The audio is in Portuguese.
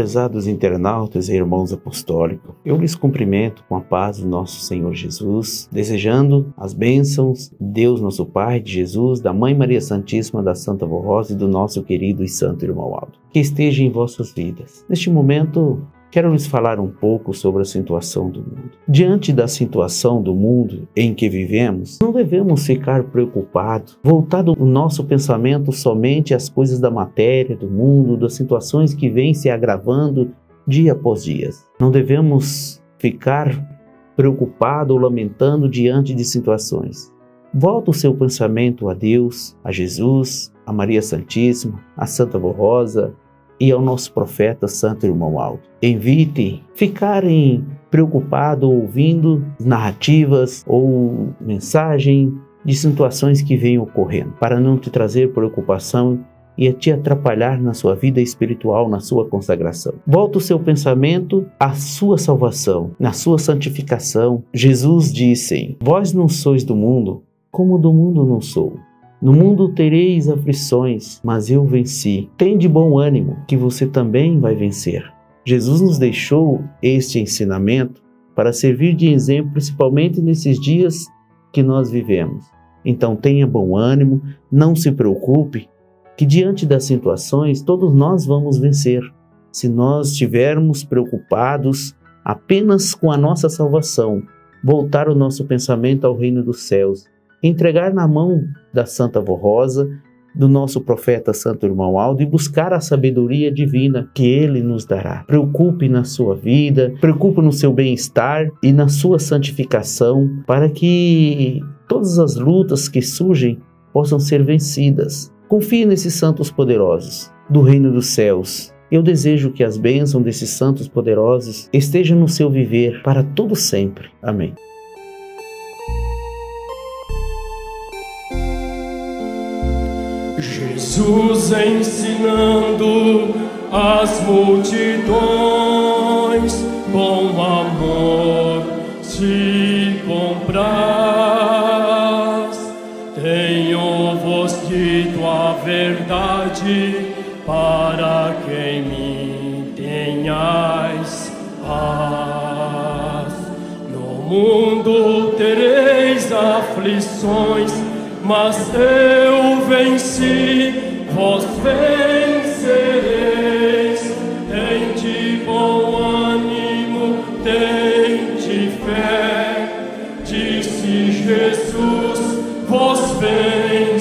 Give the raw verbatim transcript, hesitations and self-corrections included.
prezados internautas e irmãos apostólicos, eu lhes cumprimento com a paz do nosso Senhor Jesus, desejando as bênçãos de Deus nosso Pai, de Jesus, da Mãe Maria Santíssima, da Santa Vó Rosa e do nosso querido e santo irmão Aldo, que esteja em vossas vidas. Neste momento, quero lhes falar um pouco sobre a situação do mundo. Diante da situação do mundo em que vivemos, não devemos ficar preocupados, voltado o nosso pensamento somente às coisas da matéria, do mundo, das situações que vêm se agravando dia após dia. Não devemos ficar preocupado ou lamentando diante de situações. Volta o seu pensamento a Deus, a Jesus, a Maria Santíssima, a Santa Vó Rosa, e ao nosso profeta Santo Irmão Aldo. Evite ficarem preocupados ouvindo narrativas ou mensagem de situações que vêm ocorrendo, para não te trazer preocupação e a te atrapalhar na sua vida espiritual, na sua consagração. Volta o seu pensamento à sua salvação, na sua santificação. Jesus disse: vós não sois do mundo, como do mundo não sou. No mundo tereis aflições, mas eu venci. Tende bom ânimo, que você também vai vencer. Jesus nos deixou este ensinamento para servir de exemplo, principalmente nesses dias que nós vivemos. Então tenha bom ânimo, não se preocupe, que diante das situações todos nós vamos vencer. Se nós estivermos preocupados apenas com a nossa salvação, voltar o nosso pensamento ao reino dos céus, entregar na mão da Santa Vó Rosa, do nosso profeta Santo Irmão Aldo e buscar a sabedoria divina que Ele nos dará. Preocupe na sua vida, preocupe no seu bem-estar e na sua santificação, para que todas as lutas que surgem possam ser vencidas. Confie nesses santos poderosos do reino dos céus. Eu desejo que as bênçãos desses santos poderosos estejam no seu viver para todo sempre. Amém. Jesus ensinando as multidões, com amor se compraz. Tenho-vos dito a verdade, para que me tenhais paz. No mundo tereis aflições, mas eu venci, vós vencereis. Tende bom ânimo, tende fé, disse Jesus, vós vencereis.